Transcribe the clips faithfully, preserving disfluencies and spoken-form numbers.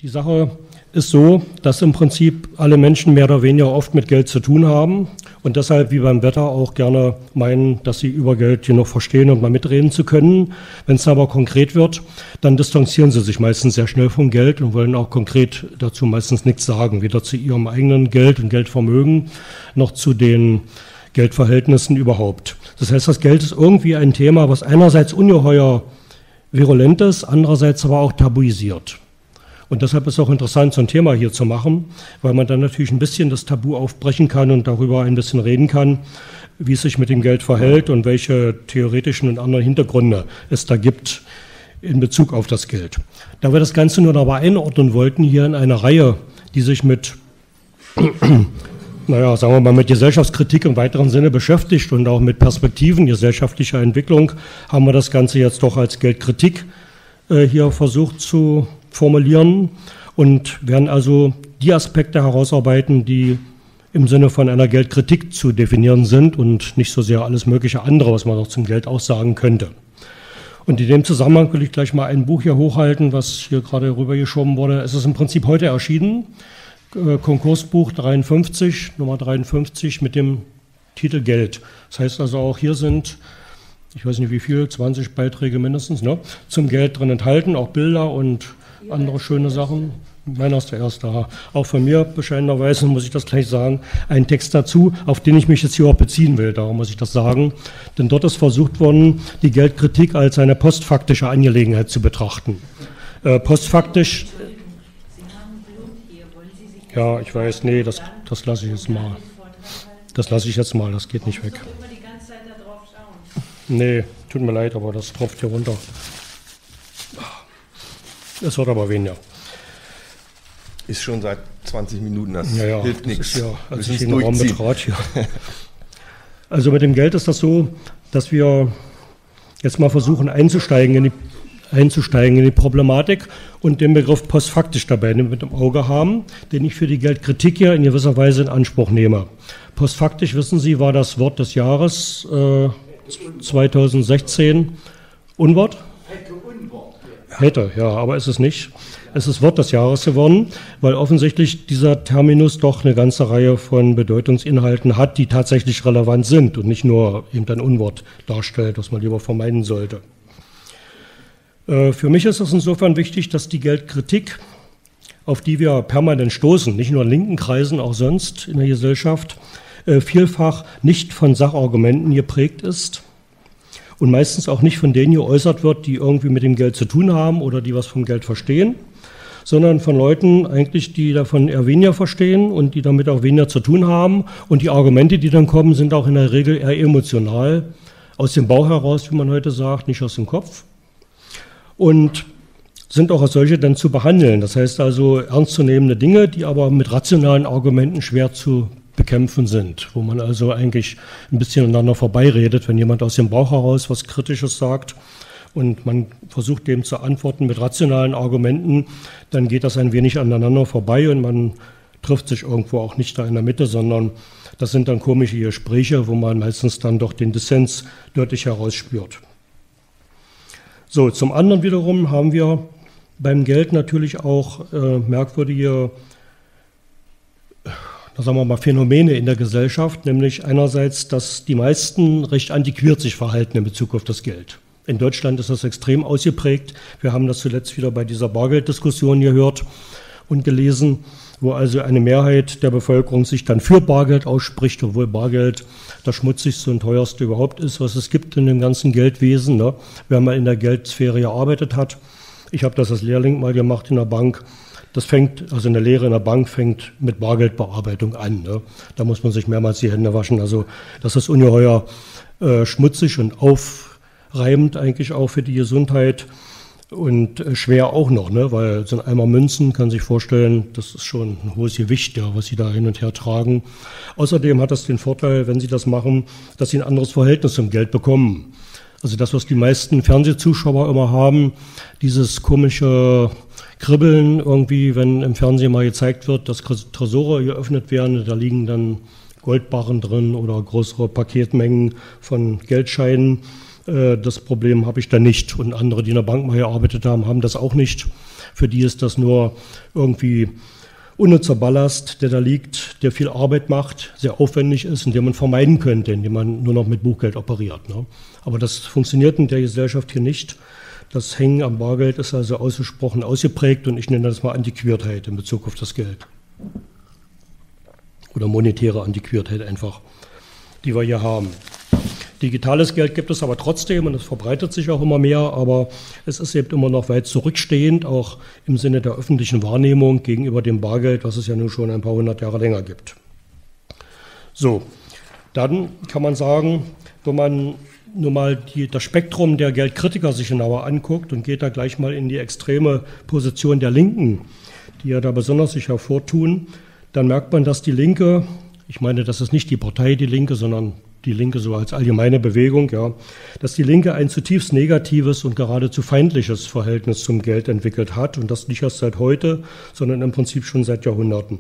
Die Sache ist so, dass im Prinzip alle Menschen mehr oder weniger oft mit Geld zu tun haben und deshalb wie beim Wetter auch gerne meinen, dass sie über Geld genug verstehen und mal mitreden zu können. Wenn es aber konkret wird, dann distanzieren sie sich meistens sehr schnell vom Geld und wollen auch konkret dazu meistens nichts sagen, weder zu ihrem eigenen Geld und Geldvermögen noch zu den Geldverhältnissen überhaupt. Das heißt, das Geld ist irgendwie ein Thema, was einerseits ungeheuer virulent ist, andererseits aber auch tabuisiert. Und deshalb ist es auch interessant, so ein Thema hier zu machen, weil man dann natürlich ein bisschen das Tabu aufbrechen kann und darüber ein bisschen reden kann, wie es sich mit dem Geld verhält und welche theoretischen und anderen Hintergründe es da gibt in Bezug auf das Geld. Da wir das Ganze nur dabei einordnen wollten, hier in einer Reihe, die sich mit, naja, sagen wir mal, mit Gesellschaftskritik im weiteren Sinne beschäftigt und auch mit Perspektiven gesellschaftlicher Entwicklung, haben wir das Ganze jetzt doch als Geldkritik äh, hier versucht zu formulieren und werden also die Aspekte herausarbeiten, die im Sinne von einer Geldkritik zu definieren sind und nicht so sehr alles mögliche andere, was man noch zum Geld auch sagen könnte. Und in dem Zusammenhang will ich gleich mal ein Buch hier hochhalten, was hier gerade rübergeschoben wurde. Es ist im Prinzip heute erschienen, äh, Konkursbuch dreiundfünfzig, Nummer dreiundfünfzig mit dem Titel Geld. Das heißt also auch hier sind, ich weiß nicht wie viel, zwanzig Beiträge mindestens, ne, zum Geld drin enthalten, auch Bilder und andere schöne Sachen. Meiner ist der erste. Auch von mir, bescheidenerweise, muss ich das gleich sagen, ein Text dazu, auf den ich mich jetzt hier auch beziehen will. Darum muss ich das sagen. Denn dort ist versucht worden, die Geldkritik als eine postfaktische Angelegenheit zu betrachten. Äh, postfaktisch. Ja, ich weiß, nee, das, das lasse ich jetzt mal. Das lasse ich jetzt mal, das geht nicht weg. Nee, tut mir leid, aber das tropft hier runter. Es wird aber weniger. Ist schon seit zwanzig Minuten, das ja, ja, hilft nichts. Ja, als ich den Raum betrat hier. Also mit dem Geld ist das so, dass wir jetzt mal versuchen einzusteigen in die, einzusteigen in die Problematik und den Begriff postfaktisch dabei mit im Auge haben, den ich für die Geldkritik hier in gewisser Weise in Anspruch nehme. Postfaktisch, wissen Sie, war das Wort des Jahres äh, zweitausendsechzehn. Unwort? Hätte, ja, aber ist es nicht. Es ist Wort des Jahres geworden, weil offensichtlich dieser Terminus doch eine ganze Reihe von Bedeutungsinhalten hat, die tatsächlich relevant sind und nicht nur eben ein Unwort darstellt, was man lieber vermeiden sollte. Äh, für mich ist es insofern wichtig, dass die Geldkritik, auf die wir permanent stoßen, nicht nur in linken Kreisen, auch sonst in der Gesellschaft, äh, vielfach nicht von Sachargumenten geprägt ist. Und meistens auch nicht von denen geäußert wird, die irgendwie mit dem Geld zu tun haben oder die was vom Geld verstehen, sondern von Leuten eigentlich, die davon eher weniger verstehen und die damit auch weniger zu tun haben. Und die Argumente, die dann kommen, sind auch in der Regel eher emotional, aus dem Bauch heraus, wie man heute sagt, nicht aus dem Kopf. Und sind auch als solche dann zu behandeln. Das heißt also ernstzunehmende Dinge, die aber mit rationalen Argumenten schwer zu bekämpfen sind, wo man also eigentlich ein bisschen aneinander vorbeiredet, wenn jemand aus dem Bauch heraus was Kritisches sagt und man versucht dem zu antworten mit rationalen Argumenten, dann geht das ein wenig aneinander vorbei und man trifft sich irgendwo auch nicht da in der Mitte, sondern das sind dann komische Gespräche, wo man meistens dann doch den Dissens deutlich herausspürt. So, zum anderen wiederum haben wir beim Geld natürlich auch äh, merkwürdige Da sagen wir mal Phänomene in der Gesellschaft, nämlich einerseits, dass die meisten recht antiquiert sich verhalten in Bezug auf das Geld. In Deutschland ist das extrem ausgeprägt. Wir haben das zuletzt wieder bei dieser Bargelddiskussion gehört und gelesen, wo also eine Mehrheit der Bevölkerung sich dann für Bargeld ausspricht, obwohl Bargeld das schmutzigste und teuerste überhaupt ist, was es gibt in dem ganzen Geldwesen, ne? Wer mal in der Geldsphäre gearbeitet hat. Ich habe das als Lehrling mal gemacht in der Bank. Das fängt, also eine Lehre in der Bank fängt mit Bargeldbearbeitung an. Ne? Da muss man sich mehrmals die Hände waschen. Also das ist ungeheuer äh, schmutzig und aufreibend eigentlich auch für die Gesundheit und äh, schwer auch noch, ne? Weil so ein Eimer Münzen, kann sich vorstellen, das ist schon ein hohes Gewicht, ja, was Sie da hin und her tragen. Außerdem hat das den Vorteil, wenn Sie das machen, dass Sie ein anderes Verhältnis zum Geld bekommen. Also das, was die meisten Fernsehzuschauer immer haben, dieses komische Kribbeln irgendwie, wenn im Fernsehen mal gezeigt wird, dass Tresore geöffnet werden, da liegen dann Goldbarren drin oder größere Paketmengen von Geldscheinen. Das Problem habe ich da nicht und andere, die in der Bank mal gearbeitet haben, haben das auch nicht. Für die ist das nur irgendwie unnützer Ballast, der da liegt, der viel Arbeit macht, sehr aufwendig ist und den man vermeiden könnte, indem man nur noch mit Buchgeld operiert. Ne? Aber das funktioniert in der Gesellschaft hier nicht. Das Hängen am Bargeld ist also ausgesprochen ausgeprägt und ich nenne das mal Antiquiertheit in Bezug auf das Geld. Oder monetäre Antiquiertheit einfach, die wir hier haben. Digitales Geld gibt es aber trotzdem und es verbreitet sich auch immer mehr, aber es ist eben immer noch weit zurückstehend, auch im Sinne der öffentlichen Wahrnehmung gegenüber dem Bargeld, was es ja nun schon ein paar hundert Jahre länger gibt. So, dann kann man sagen, wenn man nur mal die, das Spektrum der Geldkritiker sich genauer anguckt und geht da gleich mal in die extreme Position der Linken, die ja da besonders sich hervortun, dann merkt man, dass die Linke, ich meine, das ist nicht die Partei Die Linke, sondern die Linke so als allgemeine Bewegung, ja, dass die Linke ein zutiefst negatives und geradezu feindliches Verhältnis zum Geld entwickelt hat und das nicht erst seit heute, sondern im Prinzip schon seit Jahrhunderten.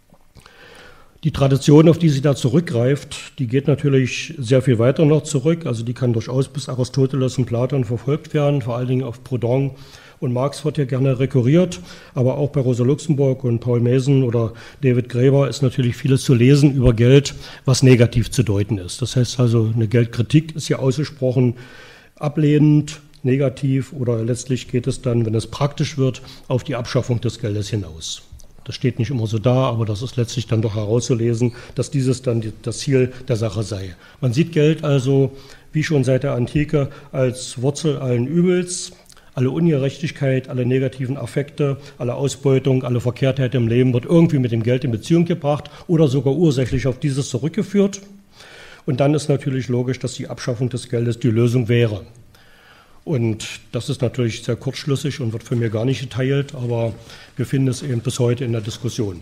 Die Tradition, auf die sie da zurückgreift, die geht natürlich sehr viel weiter noch zurück. Also die kann durchaus bis Aristoteles und Platon verfolgt werden, vor allen Dingen auf Proudhon und Marx wird hier gerne rekurriert. Aber auch bei Rosa Luxemburg und Paul Mason oder David Graeber ist natürlich vieles zu lesen über Geld, was negativ zu deuten ist. Das heißt also, eine Geldkritik ist hier ausgesprochen ablehnend, negativ oder letztlich geht es dann, wenn es praktisch wird, auf die Abschaffung des Geldes hinaus. Das steht nicht immer so da, aber das ist letztlich dann doch herauszulesen, dass dieses dann die, das Ziel der Sache sei. Man sieht Geld also, wie schon seit der Antike, als Wurzel allen Übels. Alle Ungerechtigkeit, alle negativen Affekte, alle Ausbeutung, alle Verkehrtheit im Leben wird irgendwie mit dem Geld in Beziehung gebracht oder sogar ursächlich auf dieses zurückgeführt. Und dann ist natürlich logisch, dass die Abschaffung des Geldes die Lösung wäre. Und das ist natürlich sehr kurzschlüssig und wird von mir gar nicht geteilt, aber wir finden es eben bis heute in der Diskussion.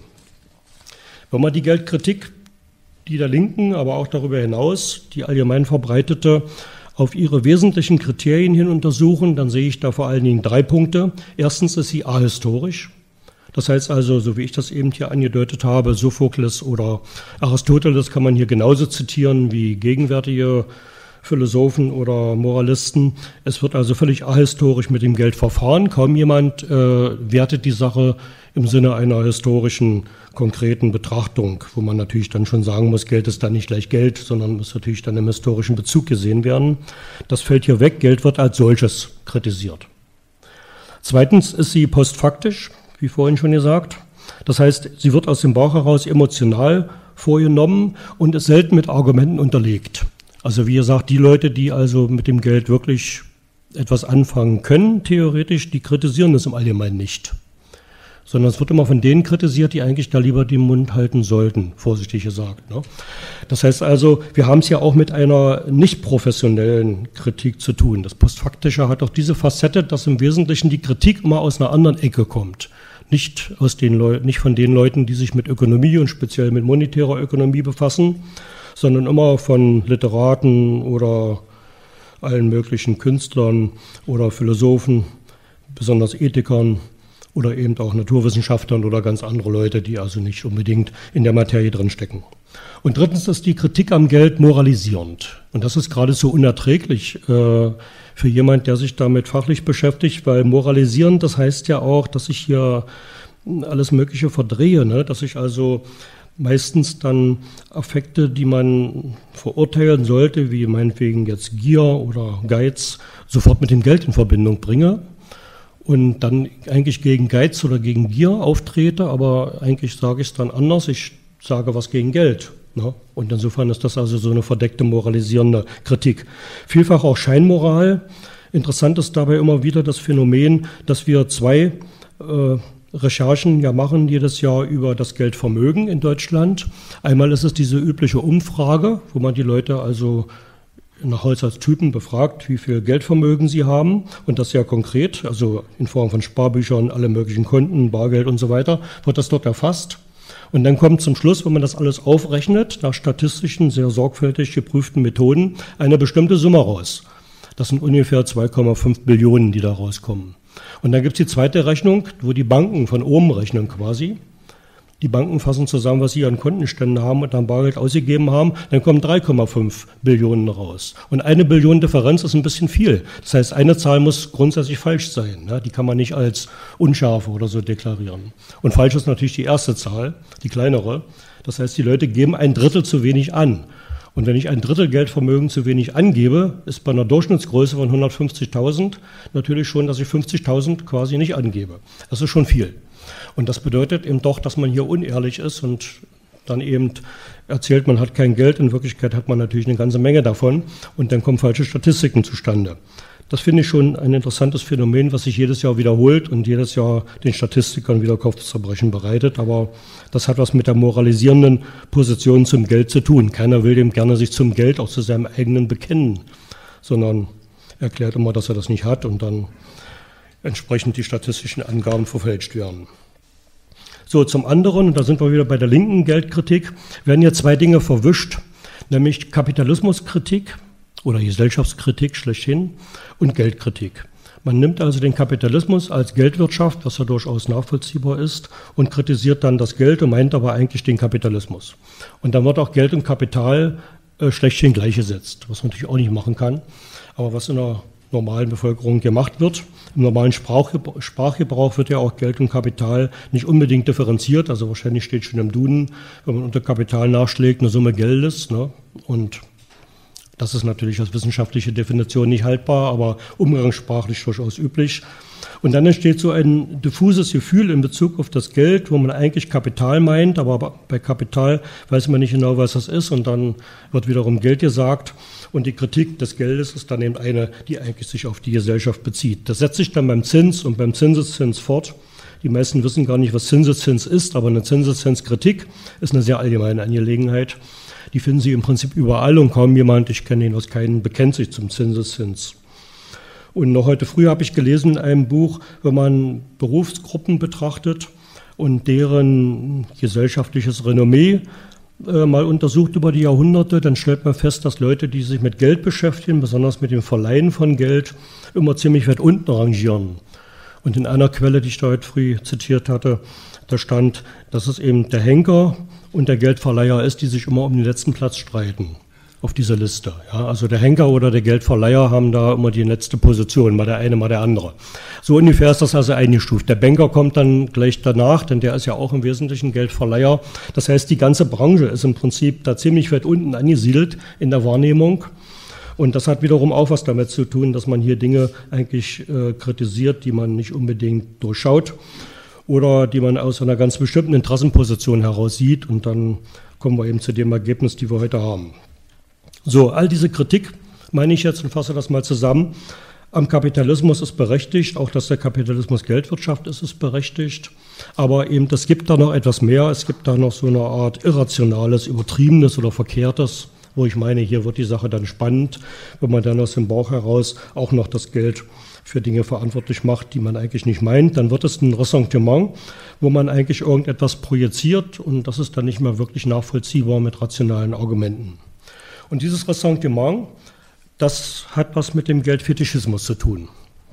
Wenn man die Geldkritik, die der Linken, aber auch darüber hinaus, die allgemein verbreitete, auf ihre wesentlichen Kriterien hin untersuchen, dann sehe ich da vor allen Dingen drei Punkte. Erstens ist sie ahistorisch. Das heißt also, so wie ich das eben hier angedeutet habe, Sophokles oder Aristoteles kann man hier genauso zitieren wie gegenwärtige Philosophen oder Moralisten. Es wird also völlig ahistorisch mit dem Geld verfahren. Kaum jemand äh, wertet die Sache im Sinne einer historischen, konkreten Betrachtung, wo man natürlich dann schon sagen muss, Geld ist dann nicht gleich Geld, sondern muss natürlich dann im historischen Bezug gesehen werden. Das fällt hier weg. Geld wird als solches kritisiert. Zweitens ist sie postfaktisch, wie vorhin schon gesagt. Das heißt, sie wird aus dem Bauch heraus emotional vorgenommen und ist selten mit Argumenten unterlegt. Also wie gesagt, die Leute, die also mit dem Geld wirklich etwas anfangen können, theoretisch, die kritisieren das im Allgemeinen nicht. Sondern es wird immer von denen kritisiert, die eigentlich da lieber den Mund halten sollten, vorsichtig gesagt. Ne? Das heißt also, wir haben es ja auch mit einer nicht professionellen Kritik zu tun. Das Postfaktische hat auch diese Facette, dass im Wesentlichen die Kritik immer aus einer anderen Ecke kommt. Nicht, aus den Leu- nicht von den Leuten, die sich mit Ökonomie und speziell mit monetärer Ökonomie befassen, sondern immer von Literaten oder allen möglichen Künstlern oder Philosophen, besonders Ethikern oder eben auch Naturwissenschaftlern oder ganz andere Leute, die also nicht unbedingt in der Materie drinstecken. Und drittens ist die Kritik am Geld moralisierend. Und das ist geradezu unerträglich äh, für jemand, der sich damit fachlich beschäftigt, weil moralisierend, das heißt ja auch, dass ich hier alles Mögliche verdrehe, ne? Dass ich also meistens dann Affekte, die man verurteilen sollte, wie meinetwegen jetzt Gier oder Geiz, sofort mit dem Geld in Verbindung bringe und dann eigentlich gegen Geiz oder gegen Gier auftrete, aber eigentlich sage ich es dann anders, ich sage was gegen Geld. Ne? Und insofern ist das also so eine verdeckte moralisierende Kritik. Vielfach auch Scheinmoral. Interessant ist dabei immer wieder das Phänomen, dass wir zwei äh, Recherchen ja machen jedes Jahr über das Geldvermögen in Deutschland. Einmal ist es diese übliche Umfrage, wo man die Leute also nach Haushaltstypen befragt, wie viel Geldvermögen sie haben und das sehr konkret, also in Form von Sparbüchern, alle möglichen Konten, Bargeld und so weiter, wird das dort erfasst. Und dann kommt zum Schluss, wenn man das alles aufrechnet, nach statistischen, sehr sorgfältig geprüften Methoden, eine bestimmte Summe raus. Das sind ungefähr zwei Komma fünf Billionen, die da rauskommen. Und dann gibt es die zweite Rechnung, wo die Banken von oben rechnen quasi. Die Banken fassen zusammen, was sie an Kontenständen haben und an Bargeld ausgegeben haben, dann kommen drei Komma fünf Billionen raus. Und eine Billion Differenz ist ein bisschen viel. Das heißt, eine Zahl muss grundsätzlich falsch sein. Ne? Die kann man nicht als unscharf oder so deklarieren. Und falsch ist natürlich die erste Zahl, die kleinere. Das heißt, die Leute geben ein Drittel zu wenig an. Und wenn ich ein Drittel Geldvermögen zu wenig angebe, ist bei einer Durchschnittsgröße von hundertfünfzigtausend natürlich schon, dass ich fünfzigtausend quasi nicht angebe. Das ist schon viel. Und das bedeutet eben doch, dass man hier unehrlich ist und dann eben erzählt, man hat kein Geld. In Wirklichkeit hat man natürlich eine ganze Menge davon und dann kommen falsche Statistiken zustande. Das finde ich schon ein interessantes Phänomen, was sich jedes Jahr wiederholt und jedes Jahr den Statistikern wieder Kopfzerbrechen bereitet. Aber das hat was mit der moralisierenden Position zum Geld zu tun. Keiner will dem gerne sich zum Geld, auch zu seinem eigenen bekennen, sondern erklärt immer, dass er das nicht hat und dann entsprechend die statistischen Angaben verfälscht werden. So, zum anderen, und da sind wir wieder bei der linken Geldkritik, werden hier zwei Dinge verwischt, nämlich Kapitalismuskritik oder Gesellschaftskritik schlechthin und Geldkritik. Man nimmt also den Kapitalismus als Geldwirtschaft, was ja durchaus nachvollziehbar ist, und kritisiert dann das Geld und meint aber eigentlich den Kapitalismus. Und dann wird auch Geld und Kapital äh, schlechthin gleichgesetzt, was man natürlich auch nicht machen kann, aber was in der normalen Bevölkerung gemacht wird. Im normalen Sprachgebrauch, Sprachgebrauch wird ja auch Geld und Kapital nicht unbedingt differenziert, also wahrscheinlich steht schon im Duden, wenn man unter Kapital nachschlägt, eine Summe Geldes, ne? Und das ist natürlich als wissenschaftliche Definition nicht haltbar, aber umgangssprachlich durchaus üblich. Und dann entsteht so ein diffuses Gefühl in Bezug auf das Geld, wo man eigentlich Kapital meint, aber bei Kapital weiß man nicht genau, was das ist. Und dann wird wiederum Geld gesagt. Und die Kritik des Geldes ist dann eben eine, die eigentlich sich auf die Gesellschaft bezieht. Das setzt sich dann beim Zins und beim Zinseszins fort. Die meisten wissen gar nicht, was Zinseszins ist, aber eine Zinseszinskritik ist eine sehr allgemeine Angelegenheit. Die finden Sie im Prinzip überall und kaum jemand, ich kenne ihn aus keinen, bekennt sich zum Zinseszins. Und noch heute früh habe ich gelesen in einem Buch, wenn man Berufsgruppen betrachtet und deren gesellschaftliches Renommee äh, mal untersucht über die Jahrhunderte, dann stellt man fest, dass Leute, die sich mit Geld beschäftigen, besonders mit dem Verleihen von Geld, immer ziemlich weit unten rangieren. Und in einer Quelle, die ich da heute früh zitiert hatte, da stand, dass es eben der Henker und der Geldverleiher ist, die sich immer um den letzten Platz streiten auf dieser Liste. Ja, also der Henker oder der Geldverleiher haben da immer die letzte Position, mal der eine, mal der andere. So ungefähr ist das also eingestuft. Der Banker kommt dann gleich danach, denn der ist ja auch im Wesentlichen Geldverleiher. Das heißt, die ganze Branche ist im Prinzip da ziemlich weit unten angesiedelt in der Wahrnehmung. Und das hat wiederum auch was damit zu tun, dass man hier Dinge eigentlich äh, kritisiert, die man nicht unbedingt durchschaut oder die man aus einer ganz bestimmten Interessenposition heraus sieht. Und dann kommen wir eben zu dem Ergebnis, die wir heute haben. So, all diese Kritik, meine ich jetzt und fasse das mal zusammen, am Kapitalismus ist berechtigt, auch dass der Kapitalismus Geldwirtschaft ist, ist berechtigt. Aber eben, es gibt da noch etwas mehr, es gibt da noch so eine Art irrationales, übertriebenes oder verkehrtes, wo ich meine, hier wird die Sache dann spannend, wenn man dann aus dem Bauch heraus auch noch das Geld für Dinge verantwortlich macht, die man eigentlich nicht meint, dann wird es ein Ressentiment, wo man eigentlich irgendetwas projiziert und das ist dann nicht mehr wirklich nachvollziehbar mit rationalen Argumenten. Und dieses Ressentiment, das hat was mit dem Geldfetischismus zu tun.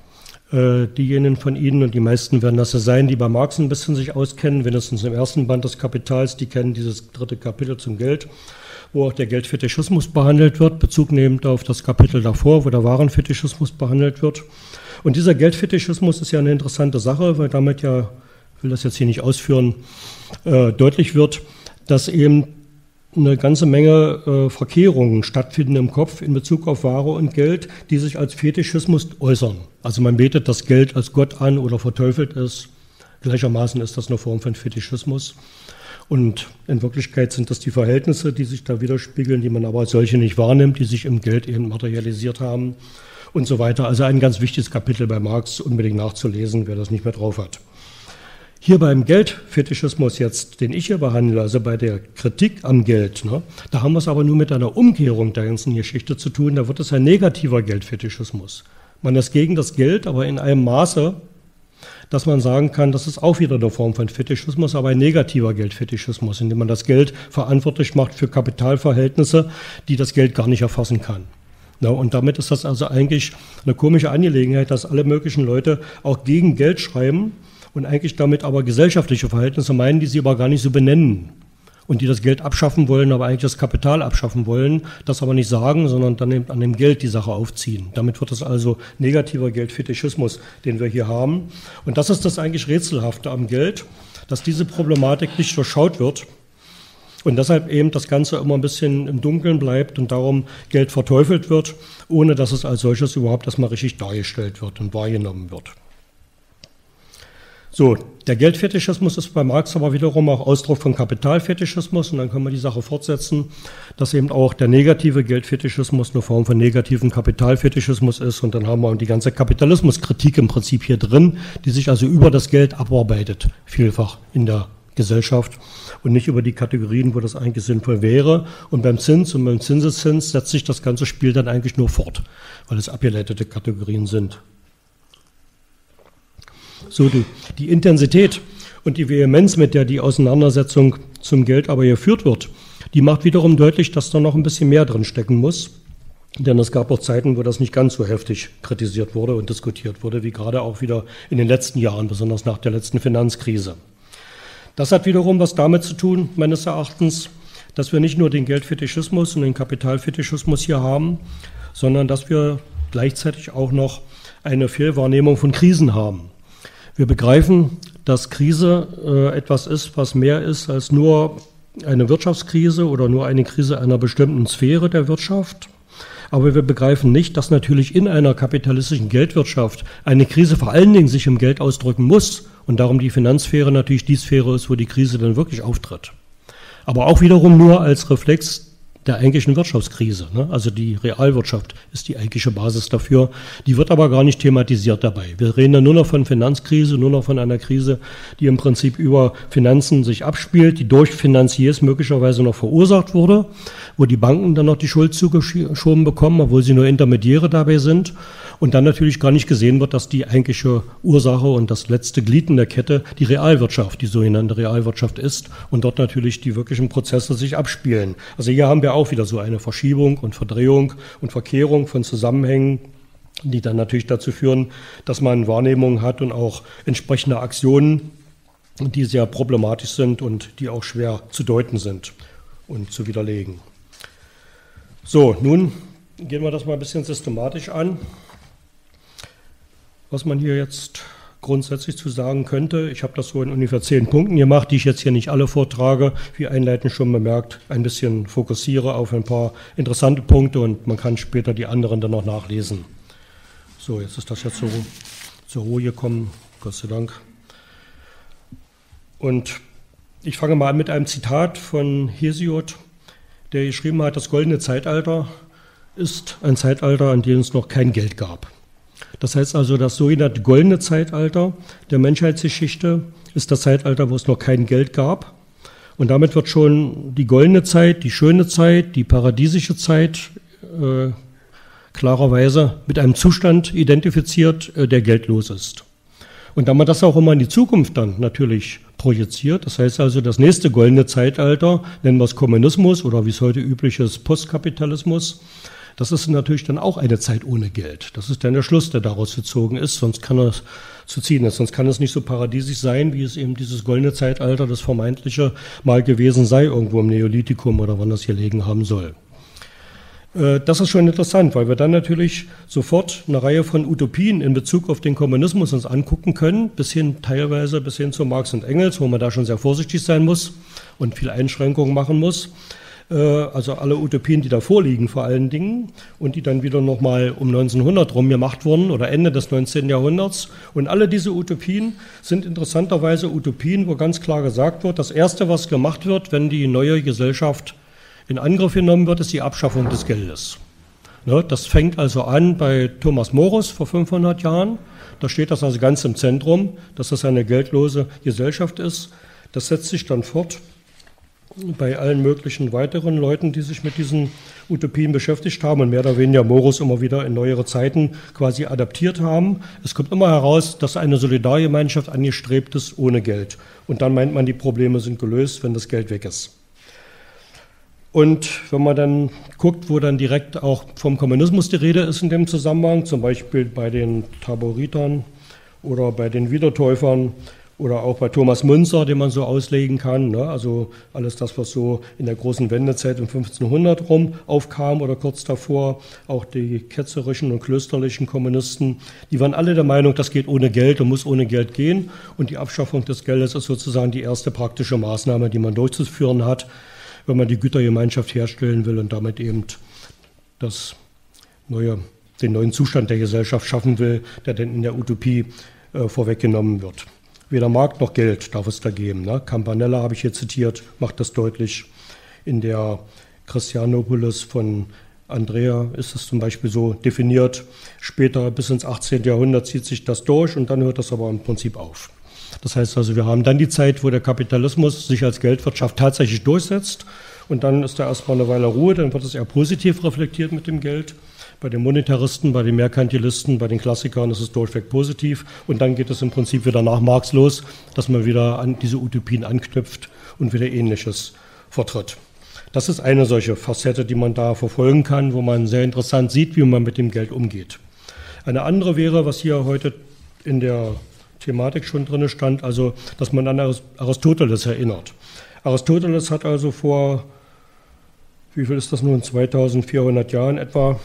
Äh, diejenigen von Ihnen, und die meisten werden das ja sein, die bei Marx ein bisschen sich auskennen, wenigstens im ersten Band des Kapitals, die kennen dieses dritte Kapitel zum Geld, wo auch der Geldfetischismus behandelt wird, Bezug nehmend auf das Kapitel davor, wo der Warenfetischismus behandelt wird. Und dieser Geldfetischismus ist ja eine interessante Sache, weil damit ja, ich will das jetzt hier nicht ausführen, äh, deutlich wird, dass eben eine ganze Menge äh, Verkehrungen stattfinden im Kopf in Bezug auf Ware und Geld, die sich als Fetischismus äußern. Also man betet das Geld als Gott an oder verteufelt es. Gleichermaßen ist das eine Form von Fetischismus. Und in Wirklichkeit sind das die Verhältnisse, die sich da widerspiegeln, die man aber als solche nicht wahrnimmt, die sich im Geld eben materialisiert haben und so weiter. Also ein ganz wichtiges Kapitel bei Marx, unbedingt nachzulesen, wer das nicht mehr drauf hat. Hier beim Geldfetischismus jetzt, den ich hier behandle, also bei der Kritik am Geld, ne, da haben wir es aber nur mit einer Umkehrung der ganzen Geschichte zu tun. Da wird es ein negativer Geldfetischismus. Man ist gegen das Geld, aber in einem Maße, dass man sagen kann, das ist auch wieder eine Form von Fetischismus, aber ein negativer Geldfetischismus, indem man das Geld verantwortlich macht für Kapitalverhältnisse, die das Geld gar nicht erfassen kann. Ja, und damit ist das also eigentlich eine komische Angelegenheit, dass alle möglichen Leute auch gegen Geld schreiben und eigentlich damit aber gesellschaftliche Verhältnisse meinen, die sie aber gar nicht so benennen. Und die das Geld abschaffen wollen, aber eigentlich das Kapital abschaffen wollen, das aber nicht sagen, sondern dann eben an dem Geld die Sache aufziehen. Damit wird das also negativer Geldfetischismus, den wir hier haben. Und das ist das eigentlich Rätselhafte am Geld, dass diese Problematik nicht durchschaut wird und deshalb eben das Ganze immer ein bisschen im Dunkeln bleibt und darum Geld verteufelt wird, ohne dass es als solches überhaupt erstmal richtig dargestellt wird und wahrgenommen wird. So, der Geldfetischismus ist bei Marx aber wiederum auch Ausdruck von Kapitalfetischismus und dann können wir die Sache fortsetzen, dass eben auch der negative Geldfetischismus eine Form von negativen Kapitalfetischismus ist und dann haben wir die ganze Kapitalismuskritik im Prinzip hier drin, die sich also über das Geld abarbeitet, vielfach in der Gesellschaft und nicht über die Kategorien, wo das eigentlich sinnvoll wäre. Und beim Zins und beim Zinseszins setzt sich das ganze Spiel dann eigentlich nur fort, weil es abgeleitete Kategorien sind. So, die, die Intensität und die Vehemenz, mit der die Auseinandersetzung zum Geld aber geführt wird, die macht wiederum deutlich, dass da noch ein bisschen mehr drin stecken muss. Denn es gab auch Zeiten, wo das nicht ganz so heftig kritisiert wurde und diskutiert wurde, wie gerade auch wieder in den letzten Jahren, besonders nach der letzten Finanzkrise. Das hat wiederum was damit zu tun, meines Erachtens, dass wir nicht nur den Geldfetischismus und den Kapitalfetischismus hier haben, sondern dass wir gleichzeitig auch noch eine Fehlwahrnehmung von Krisen haben. Wir begreifen, dass Krise äh, etwas ist, was mehr ist als nur eine Wirtschaftskrise oder nur eine Krise einer bestimmten Sphäre der Wirtschaft. Aber wir begreifen nicht, dass natürlich in einer kapitalistischen Geldwirtschaft eine Krise vor allen Dingen sich im Geld ausdrücken muss und darum die Finanzsphäre natürlich die Sphäre ist, wo die Krise dann wirklich auftritt. Aber auch wiederum nur als Reflex der eigentlichen Wirtschaftskrise. Ne? Also die Realwirtschaft ist die eigentliche Basis dafür. Die wird aber gar nicht thematisiert dabei. Wir reden dann nur noch von Finanzkrise, nur noch von einer Krise, die im Prinzip über Finanzen sich abspielt, die durch Finanziers möglicherweise noch verursacht wurde, wo die Banken dann noch die Schuld zugeschoben bekommen, obwohl sie nur Intermediäre dabei sind. Und dann natürlich gar nicht gesehen wird, dass die eigentliche Ursache und das letzte Glied in der Kette die Realwirtschaft, die sogenannte Realwirtschaft ist und dort natürlich die wirklichen Prozesse sich abspielen. Also hier haben wir auch wieder so eine Verschiebung und Verdrehung und Verkehrung von Zusammenhängen, die dann natürlich dazu führen, dass man Wahrnehmungen hat und auch entsprechende Aktionen, die sehr problematisch sind und die auch schwer zu deuten sind und zu widerlegen. So, nun gehen wir das mal ein bisschen systematisch an. Was man hier jetzt grundsätzlich zu sagen könnte, ich habe das so in ungefähr zehn Punkten gemacht, die ich jetzt hier nicht alle vortrage, wie einleitend schon bemerkt, ein bisschen fokussiere auf ein paar interessante Punkte und man kann später die anderen dann noch nachlesen. So, jetzt ist das jetzt so zur Ruhe gekommen, Gott sei Dank. Und ich fange mal an mit einem Zitat von Hesiod, der geschrieben hat, das goldene Zeitalter ist ein Zeitalter, an dem es noch kein Geld gab. Das heißt also, das sogenannte goldene Zeitalter der Menschheitsgeschichte ist das Zeitalter, wo es noch kein Geld gab. Und damit wird schon die goldene Zeit, die schöne Zeit, die paradiesische Zeit äh, klarerweise mit einem Zustand identifiziert, äh, der geldlos ist. Und da man das auch immer in die Zukunft dann natürlich projiziert, das heißt also, das nächste goldene Zeitalter, nennen wir es Kommunismus oder wie es heute üblich ist, Postkapitalismus, das ist natürlich dann auch eine Zeit ohne Geld. Das ist dann der Schluss, der daraus gezogen ist, sonst kann es zu ziehen ist. Sonst kann es nicht so paradiesisch sein, wie es eben dieses goldene Zeitalter, das vermeintliche, mal gewesen sei, irgendwo im Neolithikum oder wann das gelegen haben soll. Das ist schon interessant, weil wir dann natürlich sofort eine Reihe von Utopien in Bezug auf den Kommunismus uns angucken können, bis hin teilweise bis hin zu Marx und Engels, wo man da schon sehr vorsichtig sein muss und viel Einschränkungen machen muss. Also alle Utopien, die da vorliegen vor allen Dingen und die dann wieder nochmal um neunzehnhundert rum gemacht wurden oder Ende des neunzehnten Jahrhunderts. Und alle diese Utopien sind interessanterweise Utopien, wo ganz klar gesagt wird, das Erste, was gemacht wird, wenn die neue Gesellschaft in Angriff genommen wird, ist die Abschaffung des Geldes. Das fängt also an bei Thomas Morus vor fünfhundert Jahren. Da steht das also ganz im Zentrum, dass das eine geldlose Gesellschaft ist. Das setzt sich dann fort bei allen möglichen weiteren Leuten, die sich mit diesen Utopien beschäftigt haben und mehr oder weniger Morus immer wieder in neuere Zeiten quasi adaptiert haben. Es kommt immer heraus, dass eine Solidargemeinschaft angestrebt ist ohne Geld. Und dann meint man, die Probleme sind gelöst, wenn das Geld weg ist. Und wenn man dann guckt, wo dann direkt auch vom Kommunismus die Rede ist in dem Zusammenhang, zum Beispiel bei den Taboritern oder bei den Wiedertäufern Oder auch bei Thomas Müntzer, den man so auslegen kann, ne? Also alles das, was so in der großen Wendezeit um fünfzehnhundert rum aufkam oder kurz davor, auch die ketzerischen und klösterlichen Kommunisten, die waren alle der Meinung, das geht ohne Geld und muss ohne Geld gehen. Und die Abschaffung des Geldes ist sozusagen die erste praktische Maßnahme, die man durchzuführen hat, wenn man die Gütergemeinschaft herstellen will und damit eben das neue, den neuen Zustand der Gesellschaft schaffen will, der dann in der Utopie äh, vorweggenommen wird. Weder Markt noch Geld darf es da geben. Ne? Campanella, habe ich hier zitiert, macht das deutlich. In der Christianopolis von Andrea ist es zum Beispiel so definiert. Später bis ins achtzehnten Jahrhundert zieht sich das durch und dann hört das aber im Prinzip auf. Das heißt also, wir haben dann die Zeit, wo der Kapitalismus sich als Geldwirtschaft tatsächlich durchsetzt und dann ist da erstmal eine Weile Ruhe, dann wird es eher positiv reflektiert mit dem Geld. Bei den Monetaristen, bei den Merkantilisten, bei den Klassikern ist es durchweg positiv. Und dann geht es im Prinzip wieder nach Marx los, dass man wieder an diese Utopien anknüpft und wieder Ähnliches vertritt. Das ist eine solche Facette, die man da verfolgen kann, wo man sehr interessant sieht, wie man mit dem Geld umgeht. Eine andere wäre, was hier heute in der Thematik schon drin stand, also dass man an Aristoteles erinnert. Aristoteles hat also vor, wie viel ist das nun, zweitausendvierhundert Jahren etwa,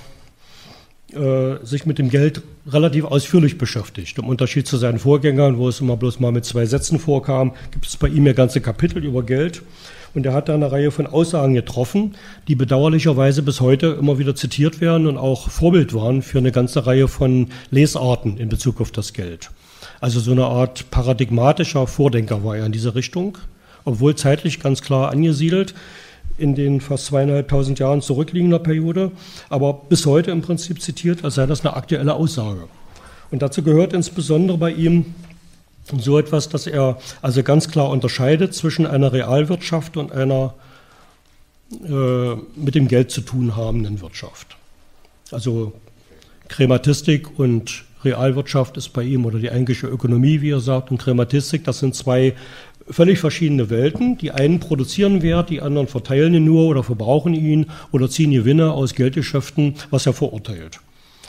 sich mit dem Geld relativ ausführlich beschäftigt. Im Unterschied zu seinen Vorgängern, wo es immer bloß mal mit zwei Sätzen vorkam, gibt es bei ihm ja ganze Kapitel über Geld. Und er hat da eine Reihe von Aussagen getroffen, die bedauerlicherweise bis heute immer wieder zitiert werden und auch Vorbild waren für eine ganze Reihe von Lesarten in Bezug auf das Geld. Also so eine Art paradigmatischer Vordenker war er in diese Richtung, obwohl zeitlich ganz klar angesiedelt in den fast zweieinhalbtausend Jahren zurückliegender Periode, aber bis heute im Prinzip zitiert, als sei das eine aktuelle Aussage. Und dazu gehört insbesondere bei ihm so etwas, dass er also ganz klar unterscheidet zwischen einer Realwirtschaft und einer äh, mit dem Geld zu tun habenden Wirtschaft. Also Krematistik und Realwirtschaft ist bei ihm, oder die eigentliche Ökonomie, wie er sagt, und Krematistik, das sind zwei völlig verschiedene Welten. Die einen produzieren Wert, die anderen verteilen ihn nur oder verbrauchen ihn oder ziehen Gewinne aus Geldgeschäften, was er verurteilt.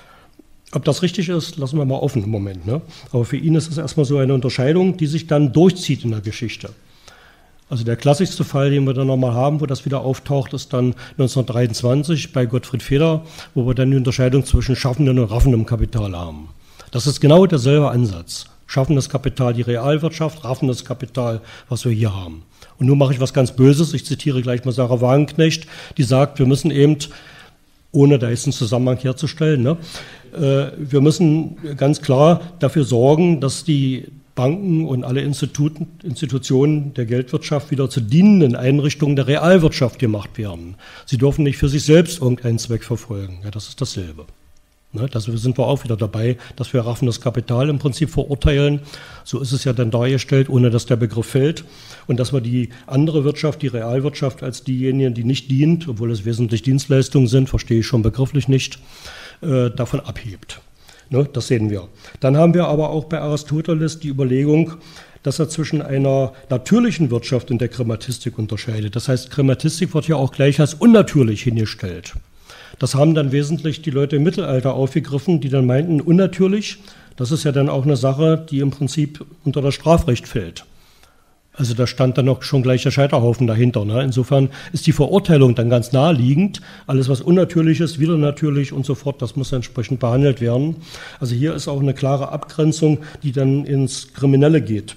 Ob das richtig ist, lassen wir mal offen im Moment. Ne? Aber für ihn ist es erstmal so eine Unterscheidung, die sich dann durchzieht in der Geschichte. Also der klassischste Fall, den wir dann nochmal haben, wo das wieder auftaucht, ist dann neunzehnhundertdreiundzwanzig bei Gottfried Feder, wo wir dann die Unterscheidung zwischen schaffendem und raffendem Kapital haben. Das ist genau derselbe Ansatz. Schaffendes Kapital, die Realwirtschaft, raffendes Kapital, was wir hier haben. Und nun mache ich was ganz Böses, ich zitiere gleich mal Sarah Wagenknecht, die sagt, wir müssen eben, ohne da jetzt einen Zusammenhang herzustellen, ne, äh, wir müssen ganz klar dafür sorgen, dass die Banken und alle Instituten, Institutionen der Geldwirtschaft wieder zu dienenden Einrichtungen der Realwirtschaft gemacht werden. Sie dürfen nicht für sich selbst irgendeinen Zweck verfolgen. Ja, das ist dasselbe. Ne, da sind wir auch wieder dabei, dass wir raffendes Kapital im Prinzip verurteilen. So ist es ja dann dargestellt, ohne dass der Begriff fällt. Und dass wir die andere Wirtschaft, die Realwirtschaft, als diejenigen, die nicht dient, obwohl es wesentlich Dienstleistungen sind, verstehe ich schon begrifflich nicht, äh, davon abhebt. Ne, das sehen wir. Dann haben wir aber auch bei Aristoteles die Überlegung, dass er zwischen einer natürlichen Wirtschaft und der Krematistik unterscheidet. Das heißt, Krematistik wird ja auch gleich als unnatürlich hingestellt. Das haben dann wesentlich die Leute im Mittelalter aufgegriffen, die dann meinten, unnatürlich, das ist ja dann auch eine Sache, die im Prinzip unter das Strafrecht fällt. Also da stand dann auch schon gleich der Scheiterhaufen dahinter. Ne? Insofern ist die Verurteilung dann ganz naheliegend. Alles, was unnatürlich ist, wieder natürlich und so fort, das muss entsprechend behandelt werden. Also hier ist auch eine klare Abgrenzung, die dann ins Kriminelle geht.